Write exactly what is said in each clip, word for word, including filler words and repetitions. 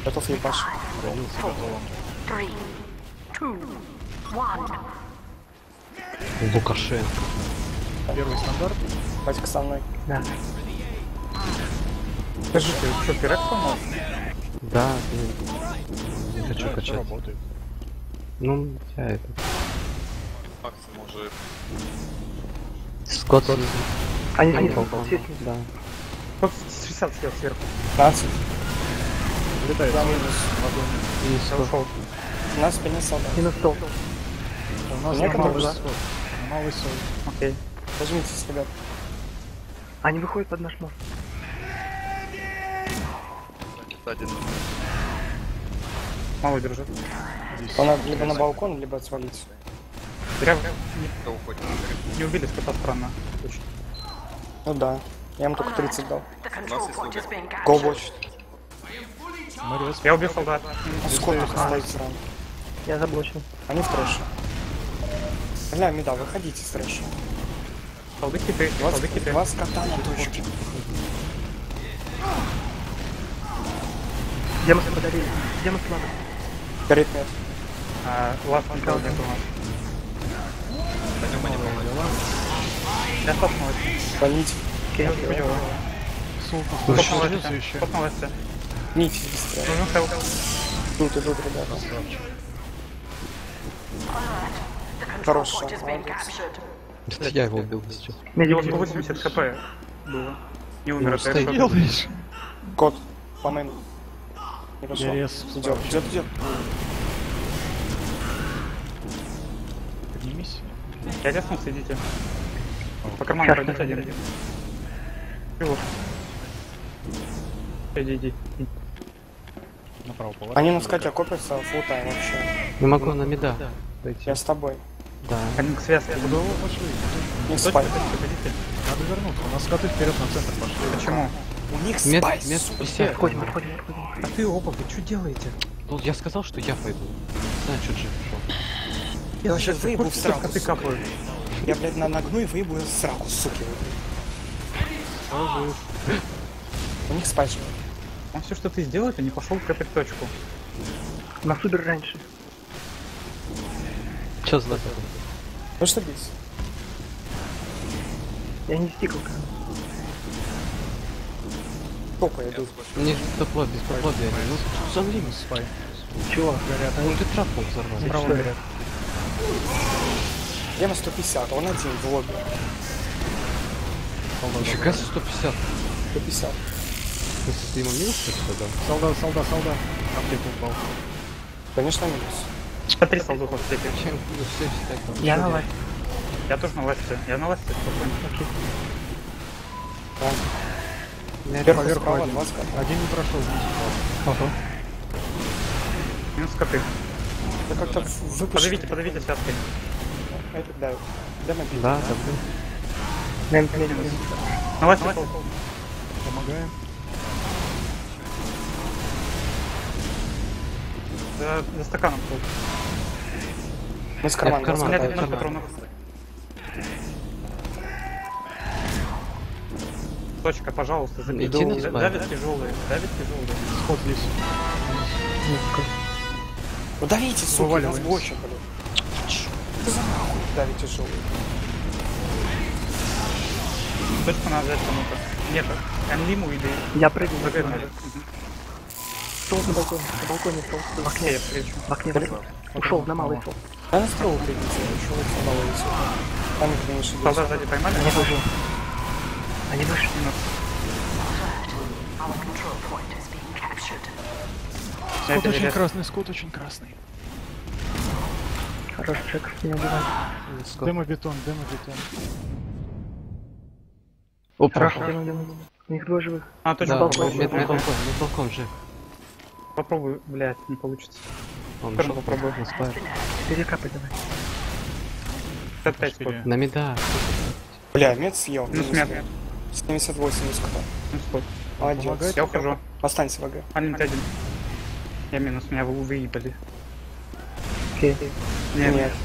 Готов ебаш. Родился готовым. Лукашенко. Первый стандарт. Батька со мной. Да. Скажите, что, пирог сломал? Да, блин. Не хочу Да, всё качать. работает. Ну, я это. Максимум уже. Скотт. Они Они снизу, попал. все снизу. Да. Вот шестьдесят съел сверху. пятнадцать. Летает. Да, минус. И Я сто. ушел. У нас спине солдат. Минус сто. У нас Некоторые малый да. сот. Малый сот. Окей. Возьмитесь, ребят. Они выходят под наш мост. Один. Мало держит. Здесь. Он надо либо на балкон, либо отвалить. Зря Кто уходит? не, не убили, скота странно. Очень. Ну да. Я ему только тридцать дал. У нас есть лук. Go watch. Мы рез. Я убил солдат. А сколько стоит сразу? Я заблочил. Они в трэше. Бля, меда, выходите с трэша. Солды хиты, У вас, солды хиты. у вас кота на точке. Где мы подарили? Где мы слабы? Горит нет. А, ласт контрол нет у нас. Пойдем, они помогут. Я стопнулась. Полить. Окей, убил. Султан Стопнулась. слышится еще. Стопнулась. Нить быстрее. Нужен хелп. Тут идут ребята. Хорош шаг, молодец. Это я его убил сейчас. У него сто восемьдесят хп было. Не умер, Ну, это стоит. я шок. Делаешь? Кот, по мейну. Не пошел. Я рез. Идет, идет, идет. Поднимись. Я деснулся, идите. По карману пройдите один. Чего? Иди, иди. Направо поворот. Они на скате окопятся, фултайм вообще. Не могу на меда пойти. Я с тобой. Да. Они к связке. Куда вы пошли? Не Точно, спай. точно, ходите. Надо вернуться. У нас скоты вперед на центр пошли. Почему? У них Мед, спай, мед сука. пятьдесят. Отходим, отходим, отходим. А ты оба, вы что делаете? Ну, я сказал, что я пойду. Не знаю, что Джим пошел. Я вообще выебу в сраку, Коты сука. капают. Я, блядь, на нагну и выебу в сраку, суки. У них спай же. Он все, что ты сделаешь, не пошел копать точку. На супер раньше. Че за это? Ну что бить? Я не стикал. Топа идут. Мне топло, без поплода. Ну, замри. Спай. Чего? Горят. Ну, ты трап мог взорвать. Справа горят. Я на сто пятьдесят, он один в лобби. Нифига себе сто пятьдесят. сто пятьдесят. Если ты ему минус сто пятьдесят дал? Солдат, солдат, солдат. Аптеку упал. Конечно, минус. Смотри, солдатов теперь. Чем минус семьдесят так? Я на ласте. Я тоже на ласте. Я на ласте, спокойно. Окей. Да. Я Вверху Поверху справа, один. два ската. Один не прошел. Ага. Минус коты. Да как-то выпустить. Подавите, подавите связкой. Это давит. Дай мобиль. Да, да, блин. Минус. На ласте солдат. Помогаем. За, за стаканом пол. Мы с Я в кармана. карман. У меня да, пятнадцать карман. патронов. Точка, пожалуйста, забей. Иди на Да- спай. Давит тяжелые, давит тяжелые. Сход здесь. Ну давите, сука, нас Вываливаемся. больше, блядь. Что за нахуй давить тяжелый? Точку надо взять кому-то. Нет, Анлиму или... Я прыгну. Загрызнули. Стол на балконе. На балконе стол. В Окей, окне. я встречу. В окне. в окне. Ушел на малый стол. Да на стрелу придите, еще вот сюда ловите. Там их не ошибись. Солдат сзади поймали? Они вышли. Они вышли. Я Скот очень перелез. красный, скот очень красный. Хороший человек. Не убивай. Скот. Демо-бетон, демо-бетон. Опа. Хорошо. Демо, демо. У них двое живых. А, точно, Да, балкон. мед, мед, балкон, мед, балкон, Жек. Попробуй, блядь, не получится. Он Тоже ушел, попробуй. на спай. Перекапай давай. пятьдесят пять Четыре. спот. На меда. Бля, мед съел. Минус мед. семьдесят восемь из кота. Минус спот. Молодец. Помогает? Я ухожу. Останься в АГ. Алин один. Я минус, меня вы выебали. Окей. Нет. Нет.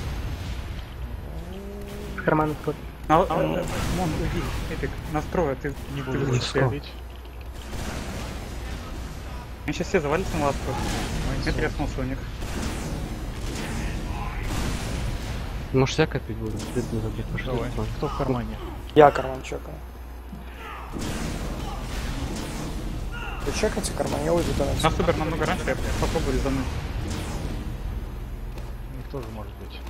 С кармана скот. А, а, Мон, уйди, Эпик, настрой, а ты Не ты буду выключишь лучше свет. бить. Они сейчас все завалятся на ласку. Я треснулся у них. Может, я копить буду? Бедный забить, пошли. Давай. Кто в кармане? Я карман чекаю. Вы чекайте карман, я уйду тогда. На супер намного раньше, я попробую резануть. У них тоже может быть.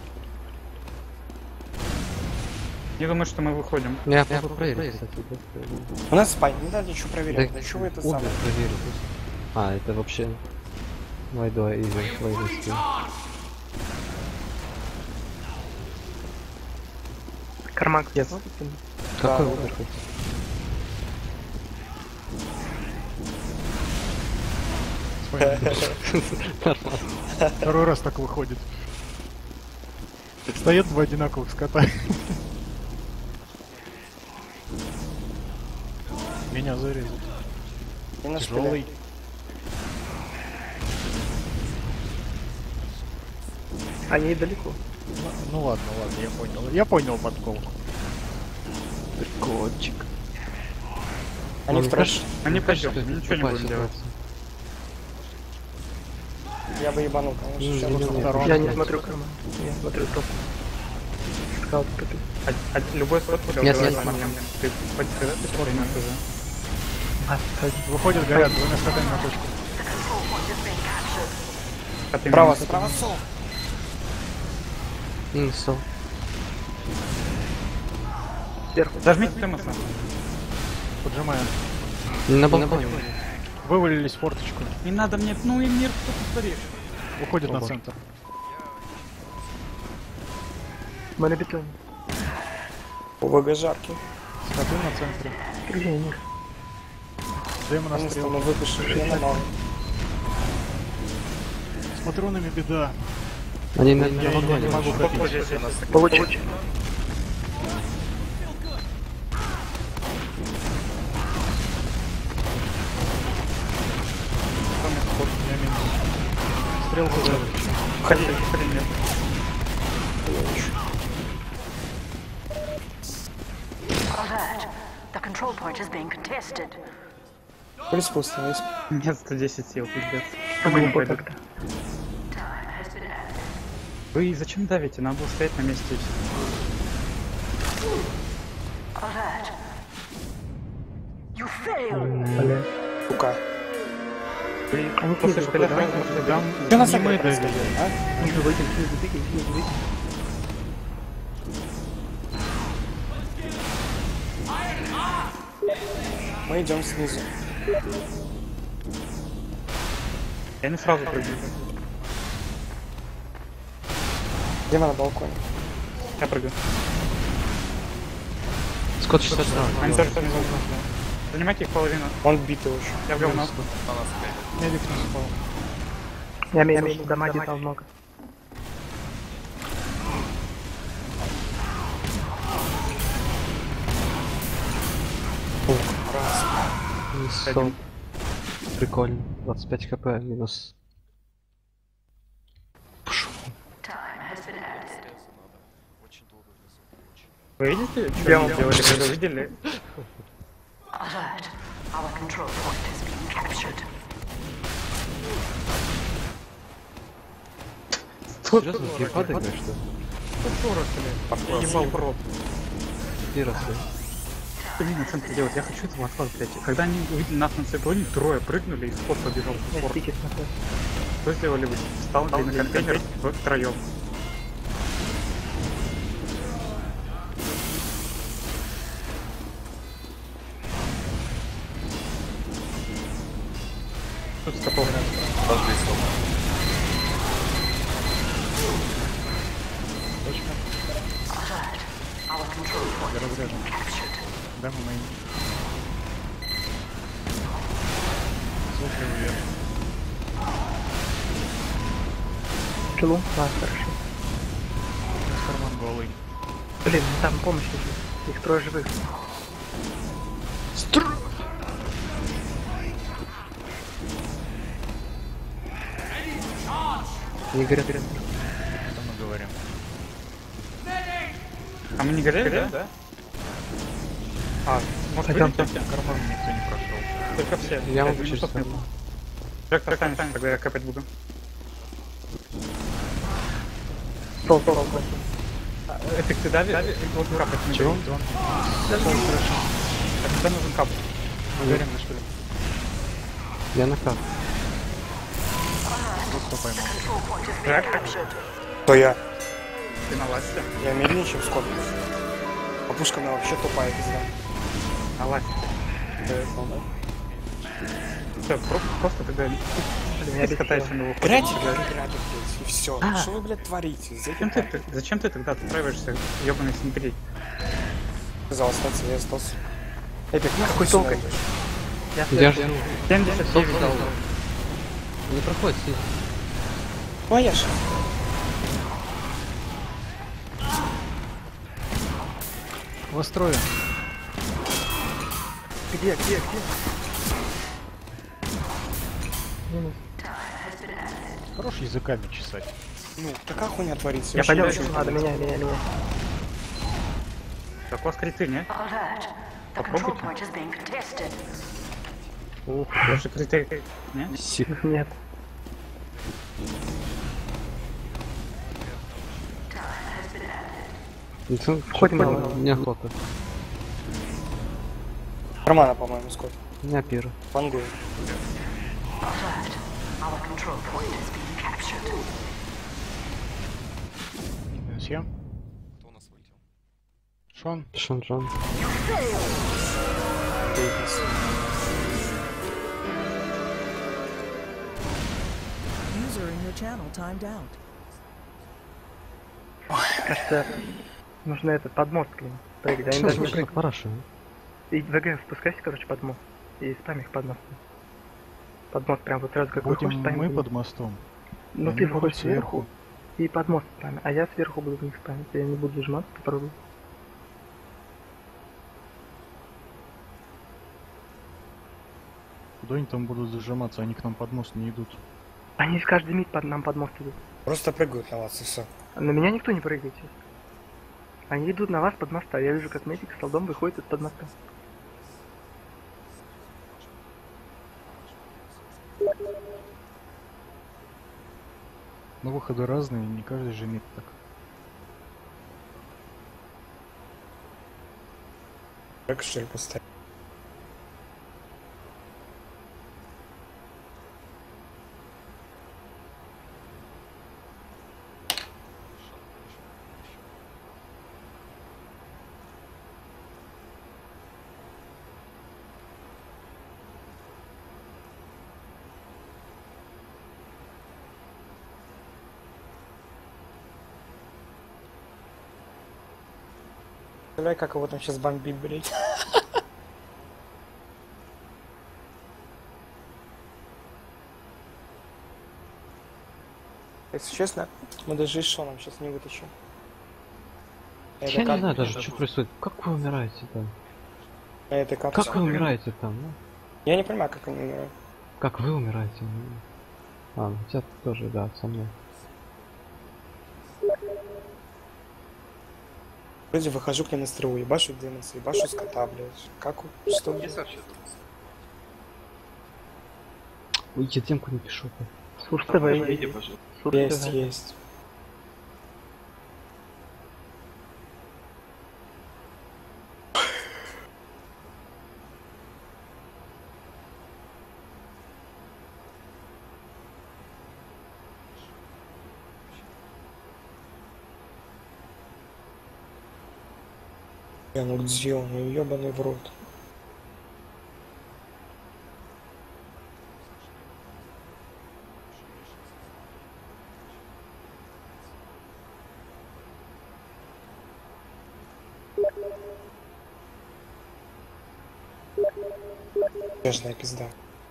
Не думаю, что мы выходим. Я могу проверить, кстати. да. У нас спай, не надо ничего проверять. Да, Да чего вы это Убер самое? проверю просто. А, это вообще... Вайдуа изи, вайдуа. Карман где? Какой Да. Убер? Второй раз так выходит. Стоят два одинаковых скота. Меня зарезать. И на Тяжелый. спине. Они далеко. Ну, ну ладно, ладно, я понял. Я понял подколку. Прикольчик. Они в трэш. Они пойдем, ничего не будем делать. Я бы ебанул, конечно. Ну, Сейчас не вот надо. второй. Я не смотрю карман. Я смотрю топ. Скаут топит. А, а любой спот Нет, нет, убивает нет. момент. Ты хоть когда ты поймешь уже? Выходят, горят, двумя скотами на точку. А ты Справа, меня- справа сол. Инсо. Зажмите Тэмоса. Поджимаем. На балконе. Вывалились в форточку. Не надо мне, ну и мир, что ты творишь? Уходит на Оба. центр. Мы на бетоне. ОВГ жаркий. Скоты на центре. Тренер. Демо на Они стрел. мы выпишем пена мало. С патронами беда. Они на, Я, на я не балконе. могу Вот копить. здесь, здесь. Получить. Я минус. Стрелку давит. Ходи, ходи, нет. Alert. The control point is being contested. Плюс пусто, есть. Нет, сто десять сил, пиздец. Глупо тогда. Вы зачем давите? Надо было стоять на месте. и всё. Alert. You failed. Бля. Сука. Вы Они после кидают, шпиля да? фрейма можете Там Что на не самом мы деле давили. происходит, а? Не Мы идем снизу. Я не сразу прыгну. Где мы на балконе? Я прыгаю. Скот шестьдесят два. Они тоже там внизу. Занимайте их половину. Он битый очень. Я в говно. медик не спал. Я имею дамаги там много. Инсо. Прикольно. двадцать пять хп минус. Вы видите, что они делали, когда увидели? Alert. Our control point is being captured. Серьезно, геймпад играешь, что ли? Я ебал в рот. Пиросы. Что мне на центре делать? Я хочу этого отвала, блядь. Когда они увидели нас на цепи, трое прыгнули и спот побежал в упор. Что сделали вы? Встал на контейнер втроем. Тут скопал. Подожди, стоп. Точка. Alert. Our control point Я is разряжен. being captured. Демо мейн. Слушай вверх. Кило? А, хорошо. У нас карман голый. Блин, там помощь лежит. Их трое живых. Не горят. Что мы говорим? А мы не горели, да? А, может Пойдем. прыгнуть? Карман никто не прошел. Только все. Я Пять могу через минусов нет. карман. Джек, останешься, тогда я копать буду. Стол, стол, стол. А, эффекты дали? Вот капать не Чего? берем. А тебе нужен кап. Уверенно, что ли? Я на кап. Кто поймал? Джек, То я. ты на ласте? Я медленнее, чем Скотт. А пушка она вообще тупая, пизда. На ласте. Да, я понял, да? Все, просто тогда меня не катайся на его. Играйте, как играть, блядь, и все. Что вы, блядь, творите? Зачем ты, ты- зачем ты тогда отстраиваешься, ёбаный синтри? Сказал остаться, я остался. Эпик, какой толк? Я Я слышу. жду. семьдесят девять дал. Не проходит, сидит. Ну, а я же. Вострою. Где, где, где? Минус. Хорош языками чесать. Ну, такая хуйня творится. Я вообще пойдем, ничего не ладно, понятно. меня, меня, меня. Так у вас криты, не? Alert. The control point is being contested. Ух, даже криты. Не? Сик. Нет. Лицо, Хоть что-то мало. неохота. Романа, по-моему, Скотт. У меня пир. Вангует. Alert. Our control point is being captured. Минус я. Шон. Шанжан. User in your channel timed out. Кажется, нужно этот подмост к ним прыгать. Они Что, даже не что прыгают. хорошо? И ВГ спускайся, короче, под мост. И спам их под мост. Под мост прям вот сразу как Будем выходишь, спам мы их. под мостом. Ну Они ты будут выходишь сверху и под мост спами. А я сверху буду в них спамить. Я не буду сжиматься, попробую. Куда они там будут зажиматься? Они к нам под мост не идут. Они каждый миг под нам под мост идут. Просто прыгают на вас, и все. А на меня никто не прыгает сейчас. Они идут на вас под моста. Я вижу, как медик с солдом выходит из-под моста. Но выходы разные, не каждый же имеет так. Как что ли поставить? Представляю, как его там сейчас бомбит, блять. Если честно, мы даже и с Шоном сейчас не вытащим. Это Я как- не знаю даже, что происходит. Как вы умираете там? Это как? Как вы умираете там? Ну? Я не понимаю, как они умирают. Как вы умираете? А, ну тебя тоже, да, со мной. Вроде выхожу к ним на стрелу, ебашу демонса, ебашу скота, блядь. Как? у- Что? Ой, я демку не пишу. Слушай, давай. Слушай, Есть, давай. есть. Я ну где он, ну ебаный в рот. Нежная пизда.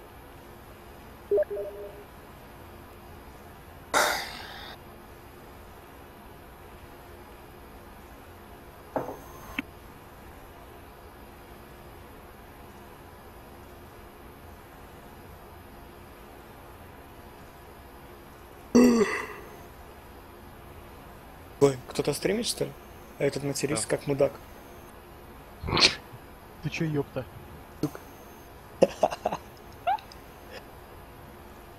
Ой, кто-то стримит, что ли? А этот матерится как мудак. Ты чё, ёпта?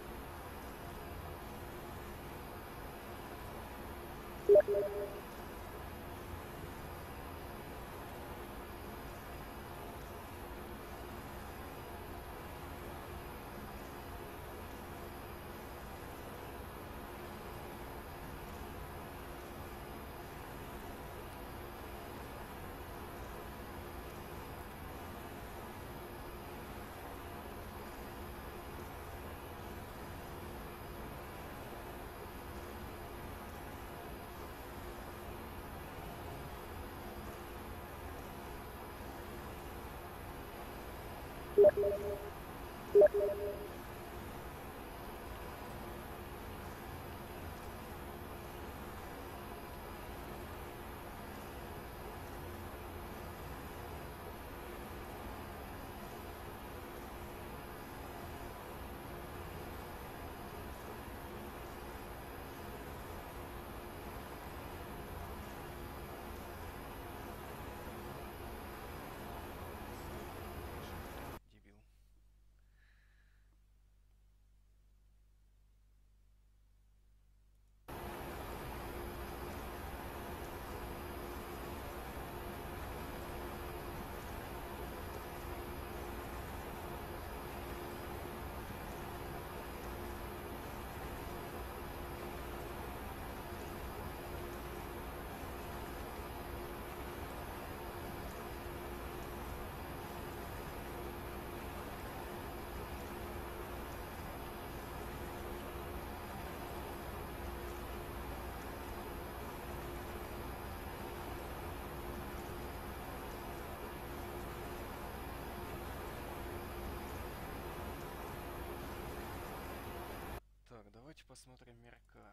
Давайте посмотрим мерка.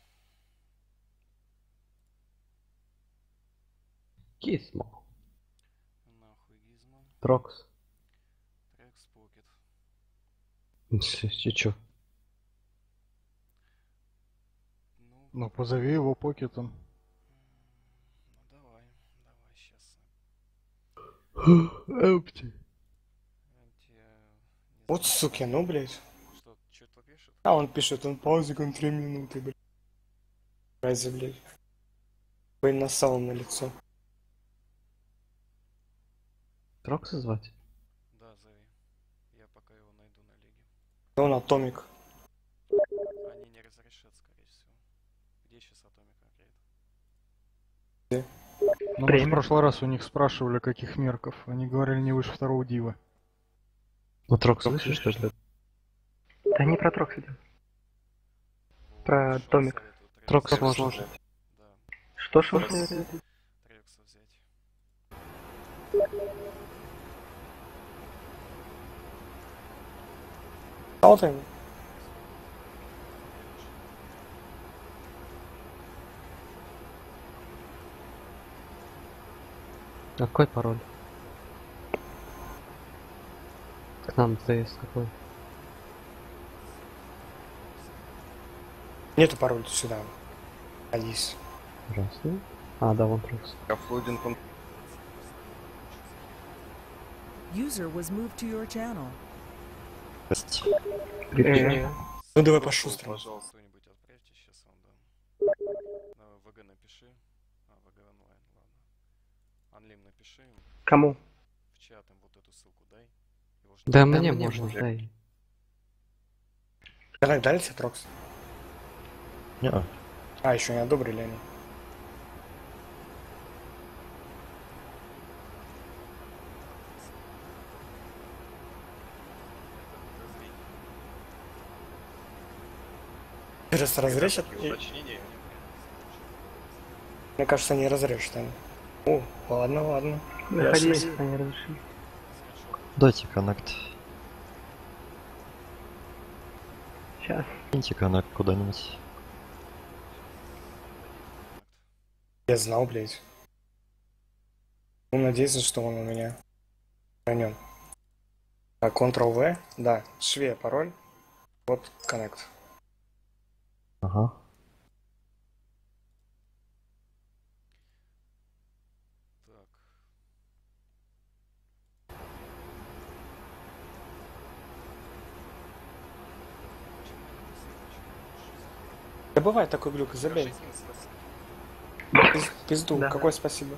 Гизмо. Нахуй Гизмо. Трокс. Трекс Покет. Че, чё? Ну, Ну, позови его покетом. м, ну давай, давай сейчас. Эмпти. Вот суки, ну, блядь. Что, что-то пишет? А он пишет, он паузик, он три минуты, блядь. Разве, блядь. Блин, насал на лицо. Трокса звать? Да, зови. Я пока его найду на лиге. Он атомик. Они не разрешат, скорее всего. Где сейчас Атомик конкретно? Ну, мы в Премия. прошлый раз у них спрашивали, каких мерков. Они говорили не выше второго дива. Ну, Трокс слышишь, что ли? Да не про Трокс идем. Вот, Про что Томик. советую? Трокс Трекса может. взять. Да, Что ж он Трекса. советует? Трекса взять. А вот они. А какой пароль? К нам ТС какой? Нету пароля сюда. А есть. Раз, ну? А, да, вон Трокс. User was moved to your channel. Э, Ну давай по-шустрому. Кто-нибудь отправьте, сейчас вам дам. Давай, ВГ напиши. А, ВГ онлайн, ладно. Анлим напиши им. Кому? В чат им вот эту ссылку дай. Его ж Да, надо- мне можно, дай. Давай, дали тебе Трокс? Не. А, еще не одобрили они. Раз разрешат? И- Мне кажется, они разрешат они. О, ладно, ладно. Заходи, Ясно. если они разрешили. Дайте коннект. Сейчас. Киньте коннект куда-нибудь. Я знал, блядь. Ну, надеюсь, что он у меня хранен. А, Ctrl-V? Да, шве пароль. Вот коннект. Ага. Так. Да бывает такой глюк, забей. Пиз- Пизду, Да. какое спасибо.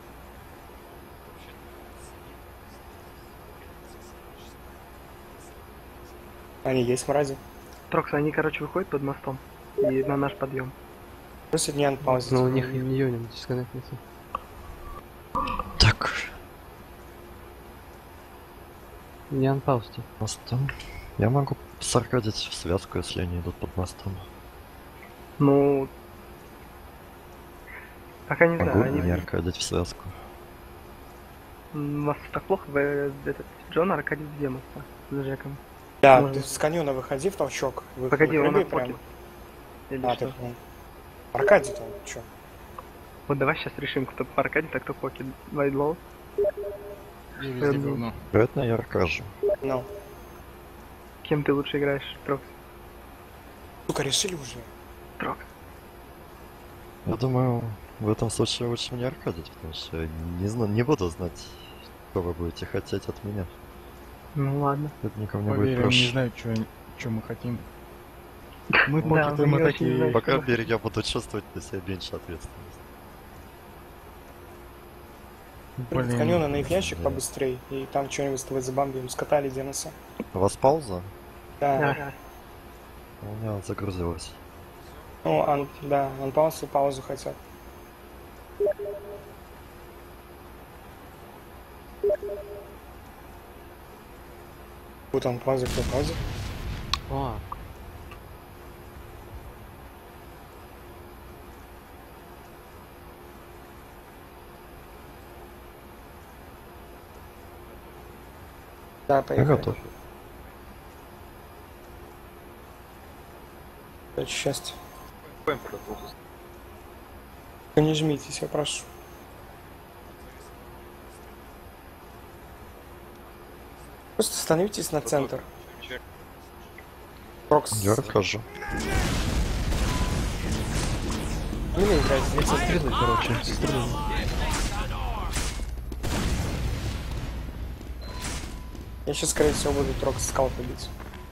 Они есть, мрази. Трокс, они, короче, выходят под мостом. И на наш подъем. Просто не анпаузить. Но у них не юним дисконнектится. Так. Не анпаузьте. Мостом. Я могу саркадить в связку, если они идут под мостом. Ну... Пока не Могу знаю, не они... аркадить в связку. М, У вас так плохо, вы э, этот Джон аркадит где моста с Джеком. Да, Можно. ты с каньона выходи в толчок. Вы, Погоди, он выходи отпокет. Или А, что? ты понял. Аркадий там, чё? Вот давай сейчас решим, кто по аркадит, а кто покет. Вайдлоу. Я везде Эм, говно. Вероятно, я аркажу. Ну. Кем ты лучше играешь, Трокс? Сука, решили уже? Трокс. Я думаю, в этом случае лучше мне аркадить, потому что я не, зна- не буду знать, что вы будете хотеть от меня. Ну ладно. Это никому не будет Поверь, он не проще. знает, что мы хотим. Мы Да, покеты, мы мы не очень такие. знаем. Пока Берег я буду чувствовать на себя меньше ответственности. С Блин. каньона на их ящик Да. побыстрей. И там что-нибудь с тобой забамбим. Скатали Деноса. У вас пауза? Да. Да. У меня загрузилась. Ну, ан, да, анпауз и паузу хотят. Вот он пауза, кто пауза. О, Да, Я поехали. готов. Это счастье. Не жмитесь, я прошу. Просто становитесь на центр. Прокс. Я расскажу. Не играйте, не Со стрелы, короче, со стрелы. Я сейчас, скорее всего, буду Трокс скаут убить.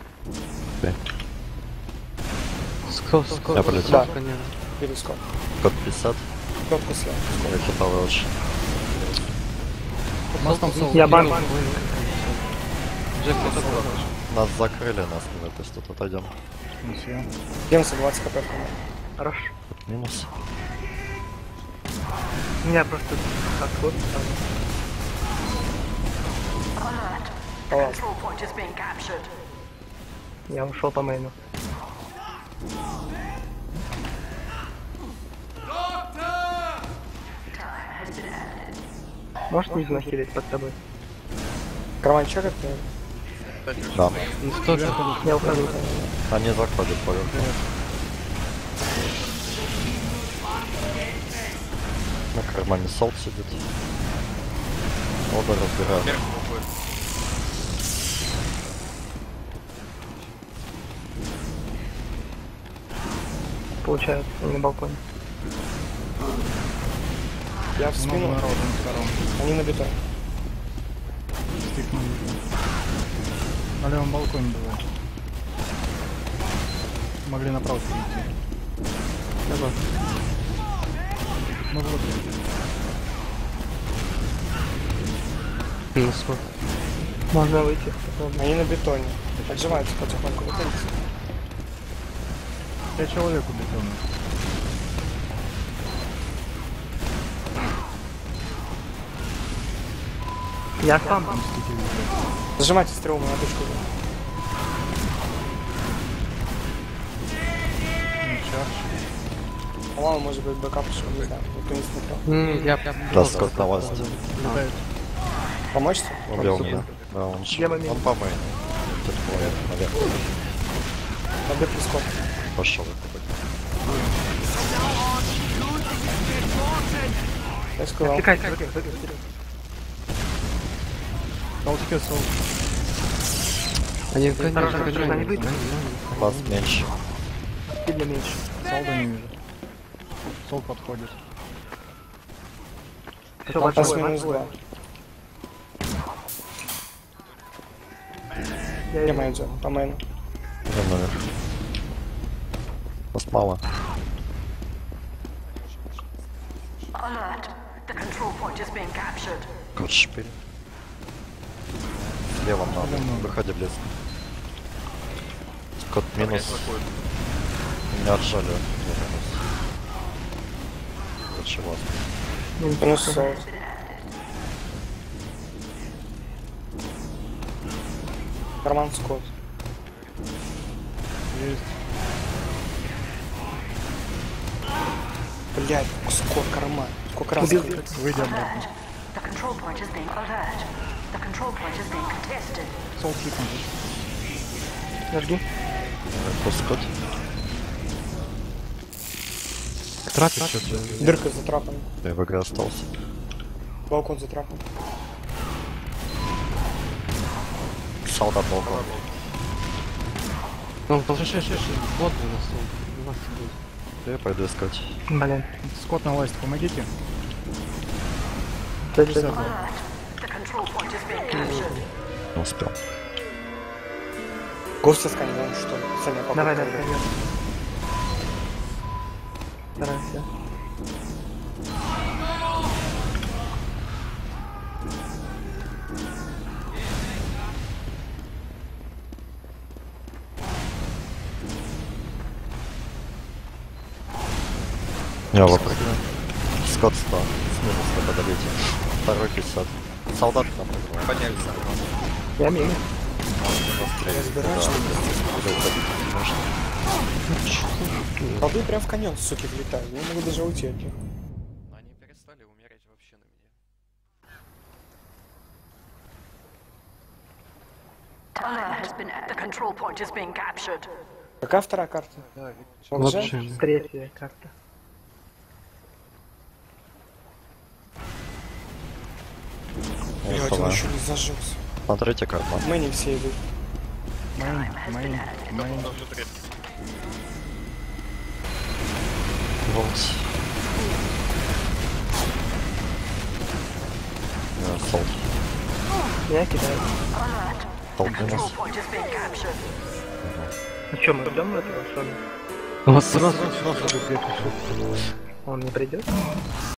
Скот, скот, Я полетел. Да. конечно. Перескок. Код пятьдесят. Кто после? Я хитовый очень. Я бан. Джек, это было. Нас закрыли, нас не выпустят. Отойдем. девяносто двадцать хп. Хорош. Минус. У меня просто отход. Alert. The Alright. control point is being captured. Я ушел по мейну. Можешь не нахилить под тобой? Карманчик это? Да. Ну кто это? Я ухожу. Они заходят поверх. На кармане солд сидит. Оба разбираем. Получают. Они на балконе. Я в спину. Они на бетон. На левом балконе было. Могли направо перейти. Давай. Ну вот. Ну скот. Можно выйти. Они на бетоне. Отжимаются потихоньку. Выходите. Я человек у бетона. Я сам. Зажимайте стрелу на точку. По-моему, может быть бэкап, что не знаю. Никто не смотрел. М, Я прям... Да, скот на вас. Помочь? Убил меня. Да, он Я шел. момент. Он по мейну. Тут человек наверх. Побег прискок. Пошел. Я сказал. Отвлекайся, выиграй, выиграй, вперед. Толчке сол. Они, Осторожно, конечно, осторожно, они выйдут. Вас меньше. Сильно меньше. Солда не вижу. Сол подходит. Все, Пас большой, минус большой. два. Я Где иду. мейн идет? По мейну. Идем наверх. Вас мало. Alert. The control point is being captured. Кот шпиль. Слева надо. Выходи в лес. Кот минус. Меня отжали. Я минус. Лучше вас. Минус солд. Карман скот. Есть. Блять, скот карман. Сколько раз? Убил. Выйдем обратно. The control point is being alert. The control point is being contested. Сол хитом. Нажги. Пускот. Трапит что-то. Дырка затрапана. Я в игре остался. Балкон затрапан. Солдат балкон. Ну, пошли, шли, шли. Вот у нас он. У нас будет. Я пойду искать. Блин. Скот на власть, помогите. Дальше. Alert. The control point is being captured. Не успел. Гость сканировал, что ли? Саня, попробуй. Давай, давай, пойдем. Старайся. Я вопрос. Скот сто. С минуса подавите. Второй пятьдесят. Солдат к нам прыгнул. Поднялся. Я мимо. Разбираешь, что Колды прям в каньон, суки, влетают. Я не могу даже уйти от них. Они перестали умереть вообще на меня. Alert has been. The control point is being captured. Какая вторая карта? Да, Вообще? Третья карта. Блядь, он еще не зажился. Смотрите карту. Мы не все идут. мейн, мейн, мейн. Волс. Да, солд. Я кидаю. Солд для нас. Point has been captured. Ну что, мы ждем этого с вами? У вас сразу Он не придет?